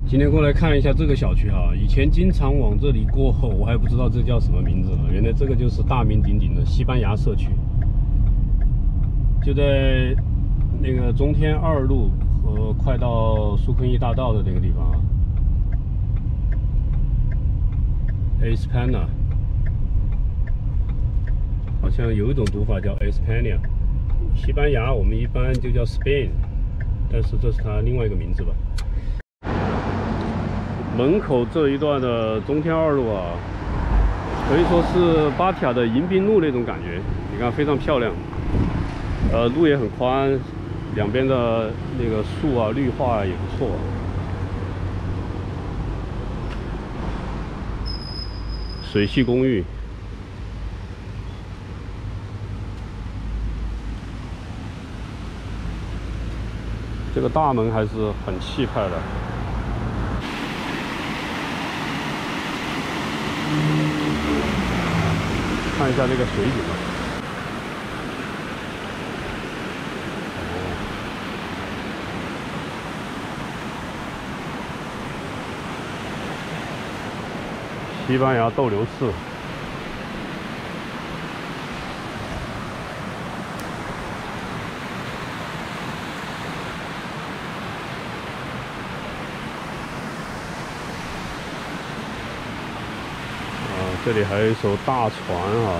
今天过来看一下这个小区哈，以前经常往这里过后，我还不知道这叫什么名字呢。原来这个就是大名鼎鼎的西班牙社区，就在那个中天2路和快到苏坤义大道的那个地方啊。España 好像有一种读法叫 España， 西班牙我们一般就叫 Spain， 但是这是它另外一个名字吧。 门口这一段的中天2路啊，可以说是芭提雅的迎宾路那种感觉。你看，非常漂亮。路也很宽，两边的那个树啊、绿化也不错。水系公寓，这个大门还是很气派的。 看一下那个水景吧。西班牙斗牛士。这里还有一艘大船啊，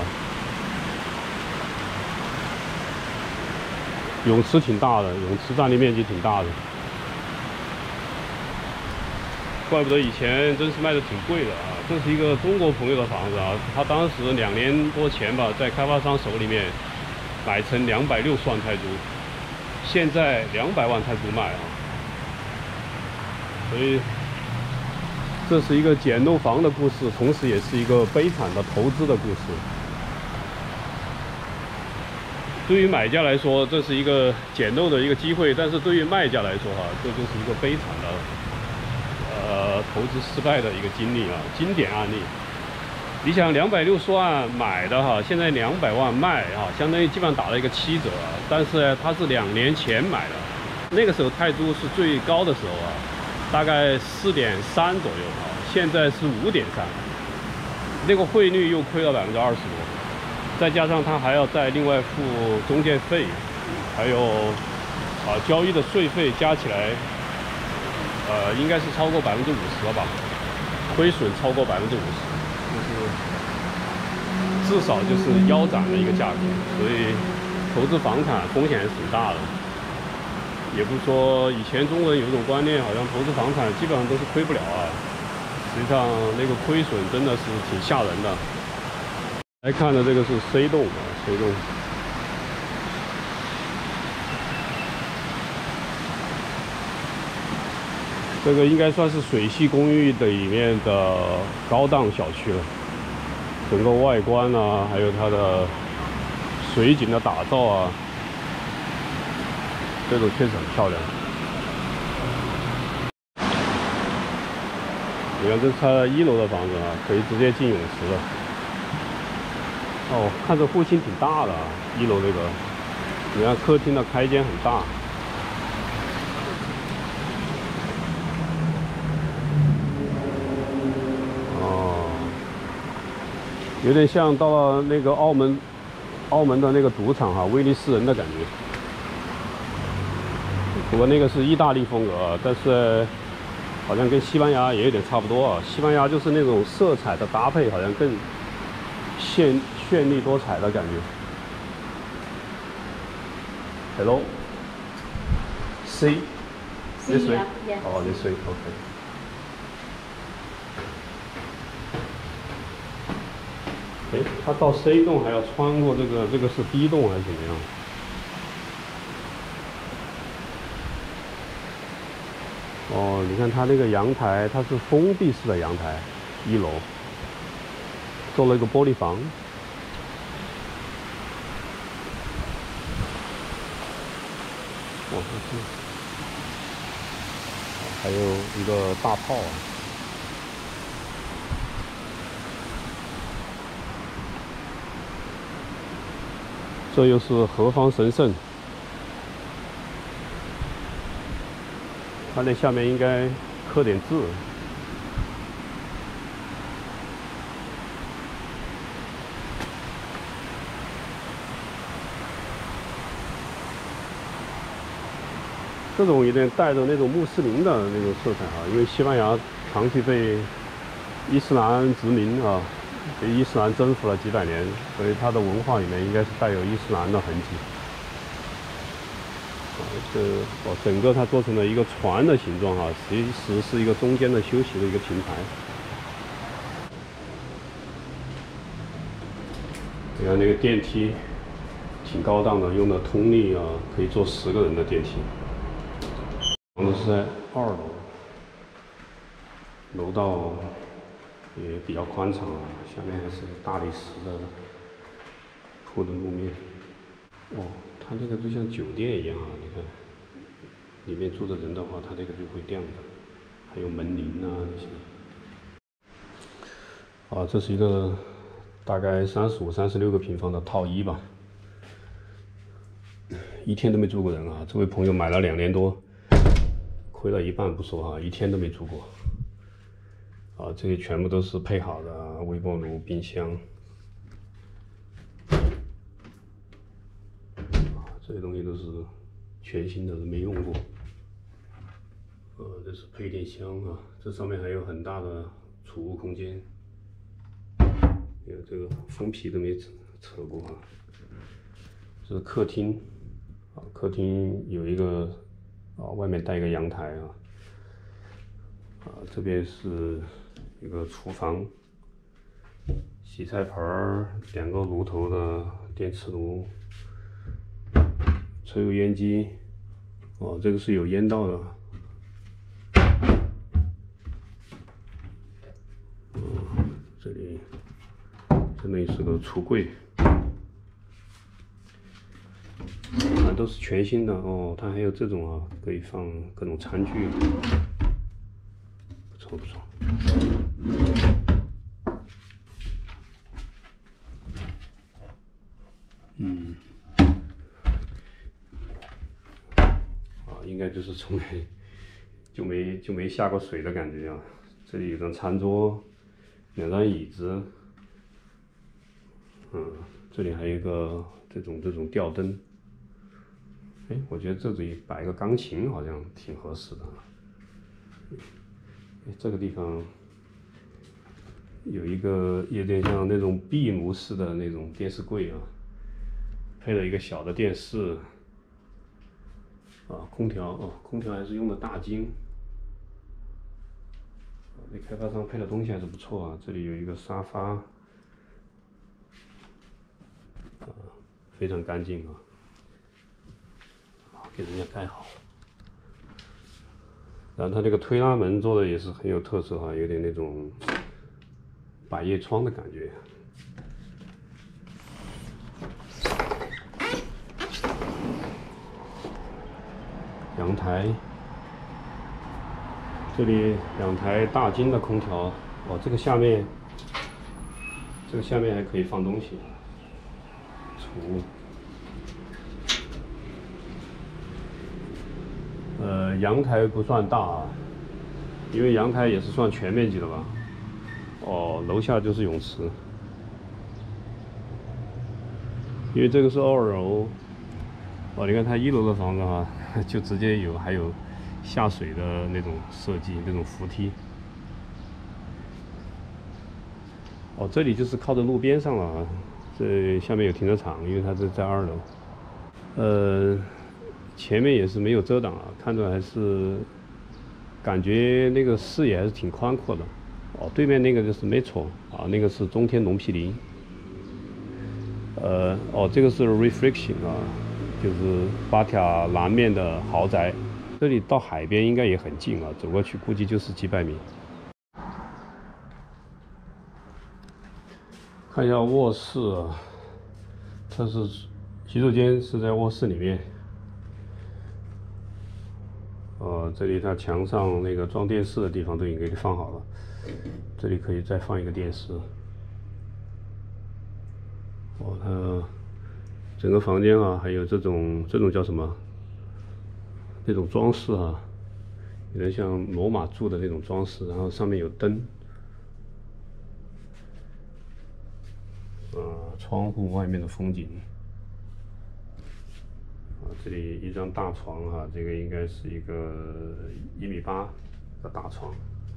泳池挺大的，泳池占地面积挺大的，怪不得以前真是卖的挺贵的啊！这是一个中国朋友的房子啊，他当时2年多前吧，在开发商手里面买成260万泰铢，现在200万泰铢卖啊，所以。 这是一个捡漏房的故事，同时也是一个悲惨的投资的故事。对于买家来说，这是一个捡漏的一个机会；但是对于卖家来说，这就是一个悲惨的投资失败的一个经历啊，经典案例。你想260万买的现在200万卖相当于基本上打了一个7折啊。但是呢，它是2年前买的，那个时候泰铢是最高的时候啊。 大概4.3左右啊，现在是5.3，那个汇率又亏了20%多，再加上他还要再另外付中介费，还有交易的税费加起来，应该是超过50%了吧，亏损超过50%，就是至少就是腰斩的一个价格，所以投资房产风险还是挺大的。 也不是说以前中国人有一种观念，好像投资房产基本上都是亏不了啊。实际上那个亏损真的是挺吓人的。来看的这个是 C 栋啊 ，C 栋。这个应该算是水系公寓的里面的高档小区了。整个外观啊，还有它的水景的打造啊。 这种确实很漂亮。你看，这是它1楼的房子啊，可以直接进泳池的。哦，看着户型挺大的啊，1楼这个。你看客厅的开间很大。哦，有点像到了那个澳门的那个赌场威尼斯人的感觉。 不过那个是意大利风格啊，但是好像跟西班牙也有点差不多啊。西班牙就是那种色彩的搭配，好像更绚丽多彩的感觉。Hello, C, this way. Oh, this way. OK. 哎，他到 C 栋还要穿过这个是 D 栋还是怎么样？ 哦，你看它那个阳台，它是封闭式的阳台，1楼做了一个玻璃房。哇，还有一个大炮啊！这又是何方神圣？它那下面应该刻点字。这种有点带着那种穆斯林的那种色彩啊，因为西班牙长期被伊斯兰殖民啊，被伊斯兰征服了几百年，所以它的文化里面应该是带有伊斯兰的痕迹。整个它做成了一个船的形状啊，其实是一个中间的休息的一个平台。你看那个电梯挺高档的，用的通力啊，可以坐10个人的电梯。房子是在2楼，楼道也比较宽敞啊，下面还是大理石的铺的路面。哦，它这个就像酒店一样啊，你看，里面住的人的话，它这个就会亮的，还有门铃啊那些。啊，这是一个大概35、36个平方的套1吧，一天都没住过人啊。这位朋友买了2年多。亏了一半不说哈，一天都没住过。啊，这些全部都是配好的，微波炉、冰箱。这些东西都是全新的，没用过。这是配电箱啊，这上面还有很大的储物空间。有这个封皮都没扯过啊。这是客厅，啊，客厅有一个。外面带一个阳台啊，这边是一个厨房，洗菜盆儿，2个炉头的电磁炉，抽油烟机，这个是有烟道的，这里是个橱柜。都是全新的哦，它还有这种啊，可以放各种餐具，不错不错。应该就是从来就没下过水的感觉啊。这里有张餐桌，2张椅子，这里还有一个这种吊灯。我觉得这里摆一个钢琴好像挺合适的。这个地方有一个有点像那种壁炉式的那种电视柜啊，配了一个小的电视。空调空调还是用的大金。这开发商配的东西还是不错啊。这里有一个沙发，非常干净啊。给人家盖好，然后它这个推拉门做的也是很有特色哈，有点那种百叶窗的感觉。阳台，这里2台大金的空调，这个下面还可以放东西，储物。阳台不算大啊，因为阳台也是算全面积的吧。楼下就是泳池，因为这个是2楼。你看它1楼的房子哈，就直接还有下水的那种设计，那种扶梯。这里就是靠着路边上了啊，这下面有停车场，因为它是在2楼。前面也是没有遮挡啊，看着还是感觉那个视野还是挺宽阔的。对面那个就是 Metro 啊，那个是中天龙毗尼。这个是 Reflection 啊，就是巴提亚南面的豪宅。这里到海边应该也很近啊，走过去估计就是几百米。看一下卧室啊，这是洗手间，是在卧室里面。这里它墙上那个装电视的地方都已经给你放好了，这里可以再放一个电视。它整个房间啊，还有这种叫什么？那种装饰啊， 有点像罗马柱的那种装饰，然后上面有灯。窗户外面的风景。这里一张大床哈，这个应该是一个1.8米的大床。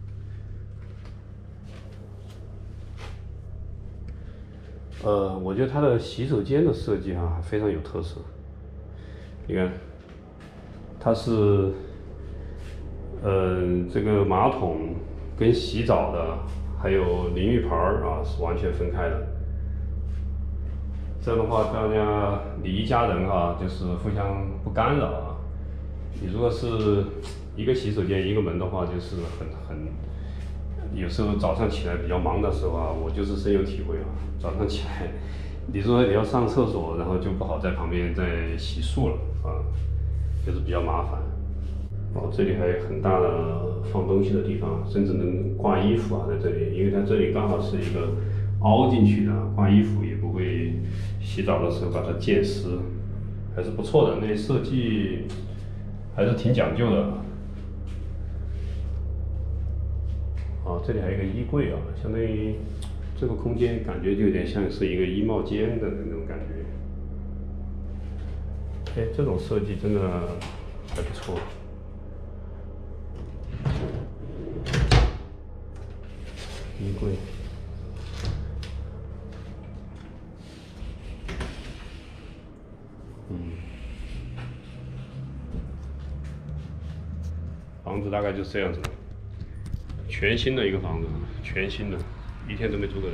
我觉得它的洗手间的设计哈非常有特色。你看，它是，这个马桶跟洗澡的还有淋浴盘啊是完全分开的。这样的话，大家你一家人哈，就是互相不干扰啊。你如果是一个洗手间一个门的话，就是有时候早上起来比较忙的时候啊，我就是深有体会啊。早上起来，你说你要上厕所，然后就不好在旁边再洗漱了啊，就是比较麻烦。这里还有很大的放东西的地方，甚至能挂衣服啊，在这里，因为它这里刚好是一个凹进去的，挂衣服也不会洗澡的时候把它溅湿，还是不错的。那设计还是挺讲究的。这里还有一个衣柜啊，相当于这个空间感觉就有点像是一个衣帽间的那种感觉。这种设计真的还不错。衣柜。房子大概就是这样子的，全新的一个房子，全新的，一天都没住过人。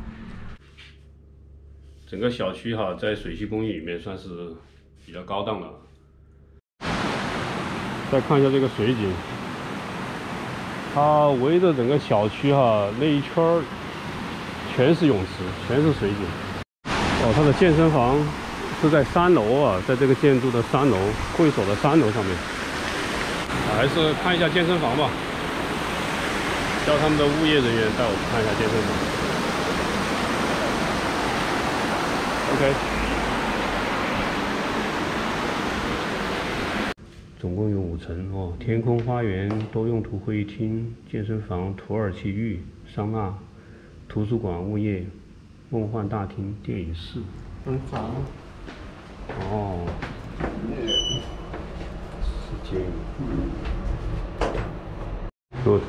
整个小区哈，在水系公寓里面算是比较高档的了。再看一下这个水景，它围着整个小区哈那一圈儿全是泳池，全是水景。它的健身房是在3楼啊，在这个建筑的3楼，会所的3楼上面。还是看一下健身房吧，叫他们的物业人员带我看一下健身房。OK， 总共有5层哦，天空花园、多用途会议厅、健身房、土耳其浴、桑拿、图书馆、物业、梦幻大厅、电影室。时间。Good。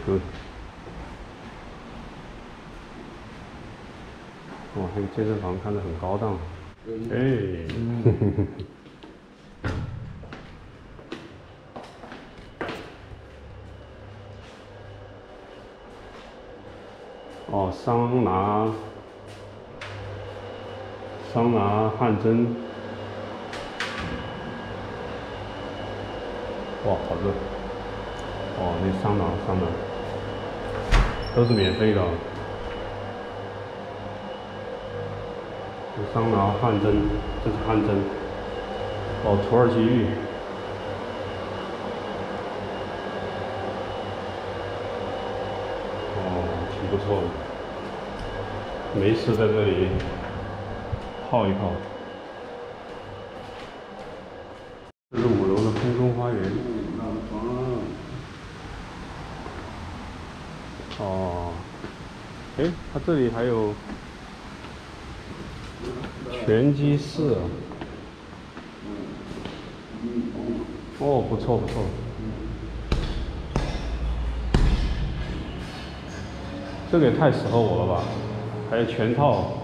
这个健身房看着很高档。桑拿汗蒸。哇，好热！那桑拿都是免费的。桑拿汗蒸，这是汗蒸。土耳其浴。挺不错的。没事在这里泡一泡。这是5楼的空中花园。它这里还有拳击室。不错。这个也太适合我了吧！还有全套，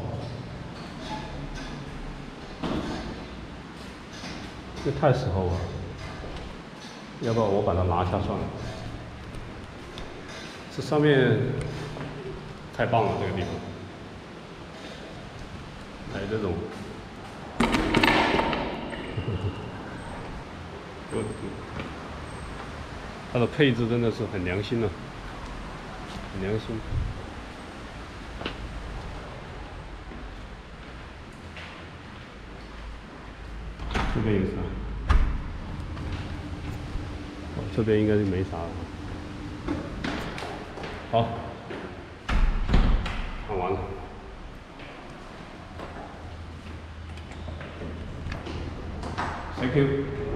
这太适合我了。要不然我把它拿下算了。这上面太棒了，这个地方。还有这种，它的配置真的是很良心了，很良心。这边有啥？这边应该是没啥了。好，看完了。Thank you。